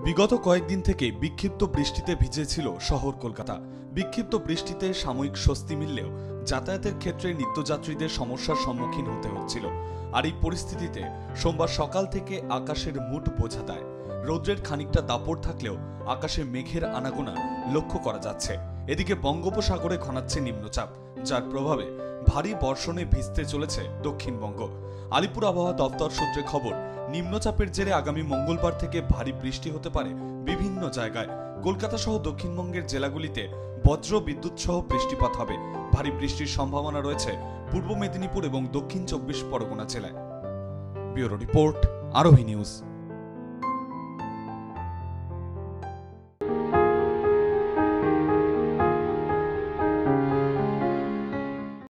বিগত কয়েকদিন থেকে বিক্ষিপ্ত বৃষ্টিতে ভিজেছিল শহর কলকাতা। বিক্ষিপ্ত বৃষ্টিতে সাময়িক স্বস্তি মিললেও যাতায়াতের ক্ষেত্রে নিত্যযাত্রীদের সমস্যার সম্মুখীন হতে হচ্ছিল। আর এই পরিস্থিতিতে সোমবার সকাল থেকে আকাশের মুড বোঝা দেয়। রৌদ্রের খানিকটা দাপট থাকলেও আকাশে মেঘের আনাগোনা লক্ষ্য করা যাচ্ছে। এদিকে বঙ্গোপসাগরে ঘনাচ্ছে নিম্নচাপ, যার প্রভাবে ভারী বর্ষণে ভিজতে চলেছে দক্ষিণবঙ্গ। আলিপুর আবহাওয়া দপ্তর সূত্রে খবর, নিম্নচাপের জেরে আগামী মঙ্গলবার থেকে ভারী বৃষ্টি হতে পারে বিভিন্ন জায়গায়। কলকাতা সহ দক্ষিণবঙ্গের জেলাগুলিতে বজ্র বিদ্যুৎ সহ বৃষ্টিপাত হবে। ভারী বৃষ্টির সম্ভাবনা রয়েছে পূর্ব মেদিনীপুর এবং দক্ষিণ 24 পরগনা জেলায়। Bureau report, Arohi news.